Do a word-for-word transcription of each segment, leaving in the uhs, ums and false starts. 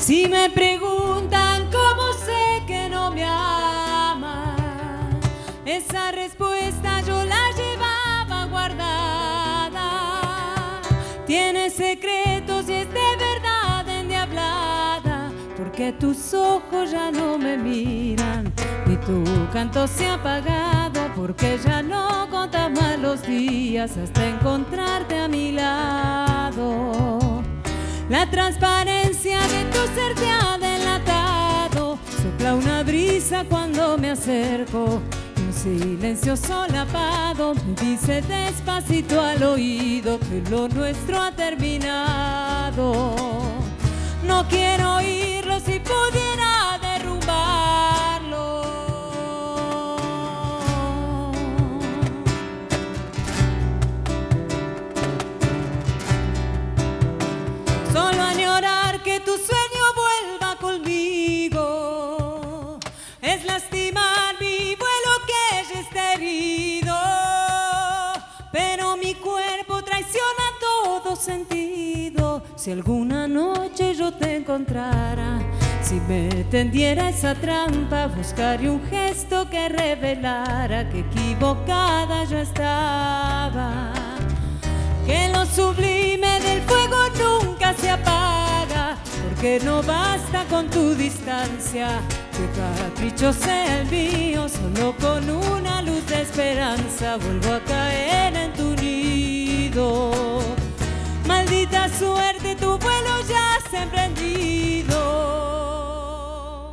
Si me preguntan cómo sé que no me ama, esa respuesta yo la llevaba guardada. Tiene secretos y es de verdad endiablada, porque tus ojos ya no me miran y tu canto se ha apagado, porque ya no contas más los días hasta encontrarte a mi lado. La transparencia de tu ser te ha delatado, sopla una brisa cuando me acerco y un silencio solapado me dice despacito al oído que lo nuestro ha terminado. No quiero oírlo si pudiera derrumbarlo. Solo añorar que tu sueño vuelva conmigo es lastimar mi vuelo que ya está herido, pero mi cuerpo traiciona todo sentido. Si alguna noche yo te encontrara, si me tendiera esa trampa, buscaría un gesto que revelara que equivocada yo estaba. Que lo sublime del fuego nunca se apaga, porque no basta con tu distancia, que capricho sea el mío. Solo con una luz de esperanza vuelvo a caer en tu nido. Maldita suerte, tu vuelo ya se ha emprendido.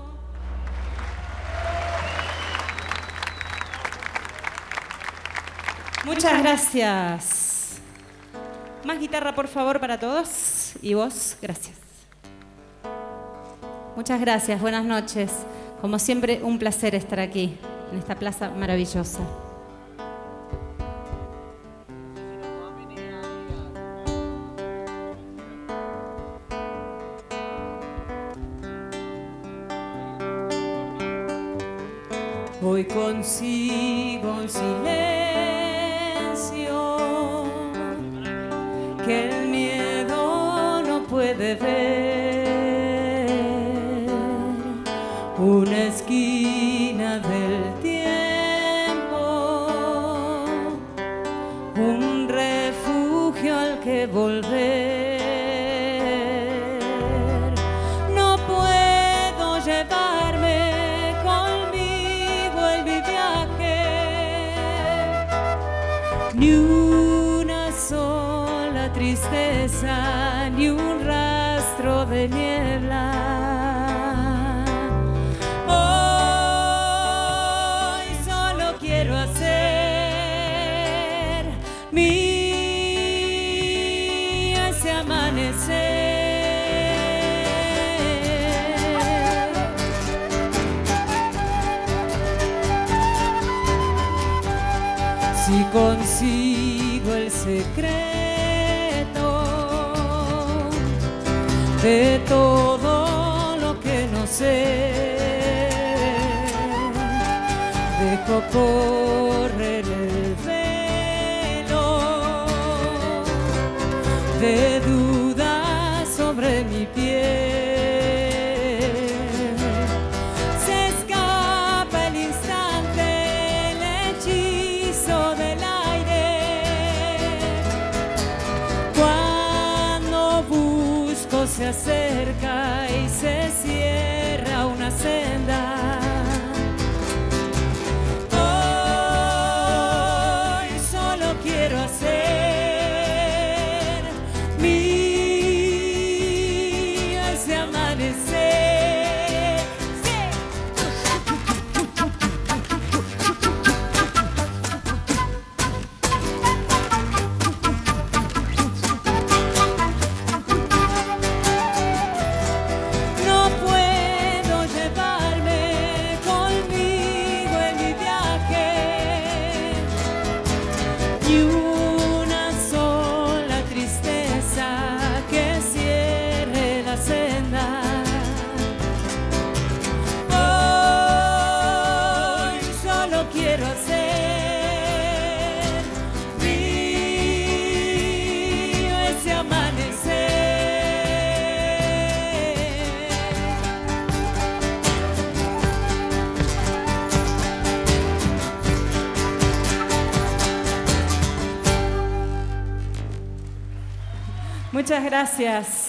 Muchas gracias. Más guitarra, por favor, para todos. Y vos, gracias. Muchas gracias, buenas noches. Como siempre, un placer estar aquí, en esta plaza maravillosa. Hoy consigo un silencio que el miedo no puede ver, una esquina del tiempo, un refugio al que volver. No puedo llevarme conmigo en mi viaje ni una sola tristeza, ni un rastro de niebla. Hoy solo quiero hacer mío ese amanecer. Si consigo el secreto de todo lo que no sé, dejo correr el velo de dudas sobre mi piel. Se escapa el instante, el hechizo del aire, cuando busco se acerca y se cierra una senda. Hoy solo quiero hacer mío ese amanecer. Sí. No puedo llevar Muchas gracias.